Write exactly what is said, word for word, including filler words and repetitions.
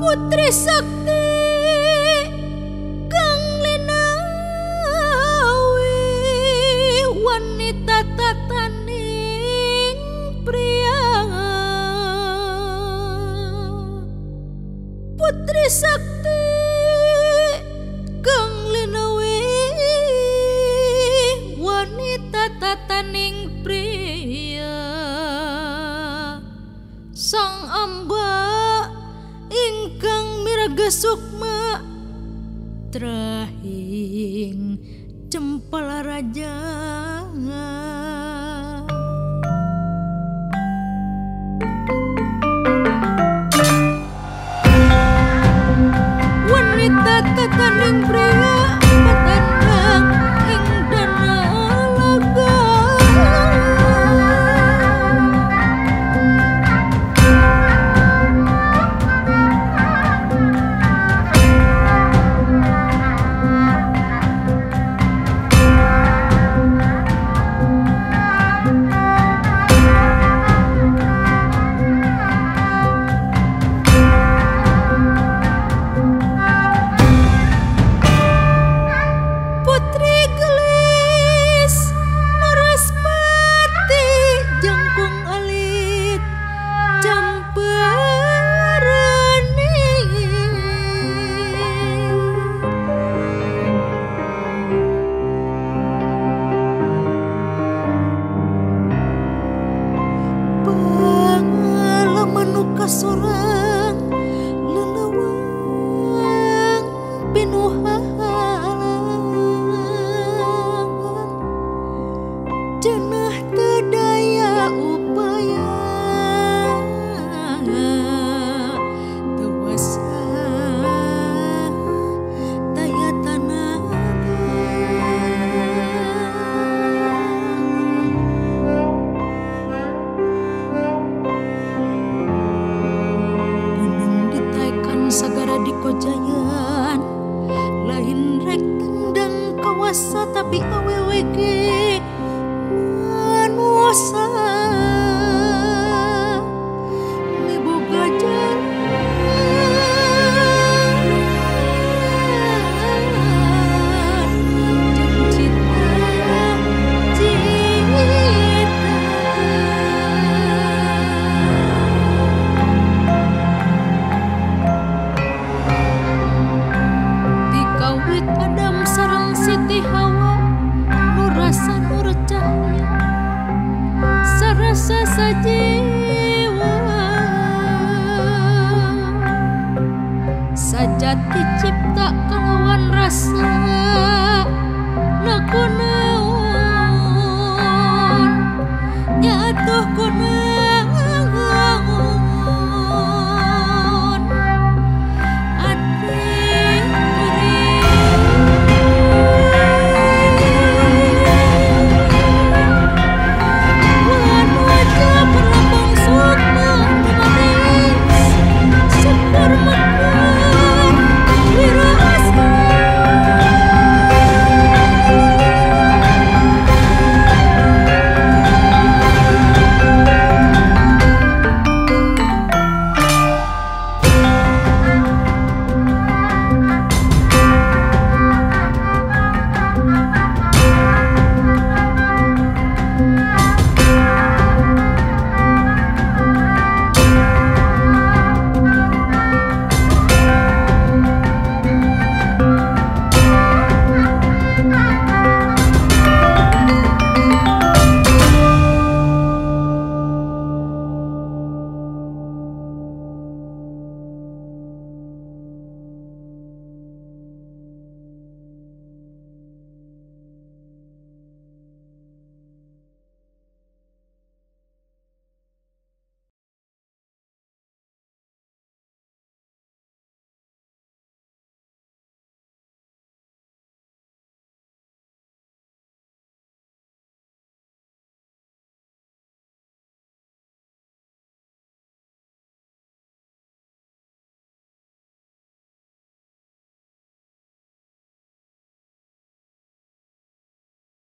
Putri sakti kang linawi wanita tataning pria. Putri sakti kang linawi wanita tataning pria. Sang amba ingkang miraga sukma trahing cempala raja. Wanita tataning pria patandang ing dana laga. Sorang lelawang pinuh halang cenah teu daya upaya tewasa daya tanah. Sagara di kojayan lain rek tendang kawasa tapi awewe ge manusa miboga jalan cinta cinta. Adam sareng Siti Hawa nu rasa nur cahya sarasa sajiwa sajati cipta kalawan rasa nakunaon nyatuh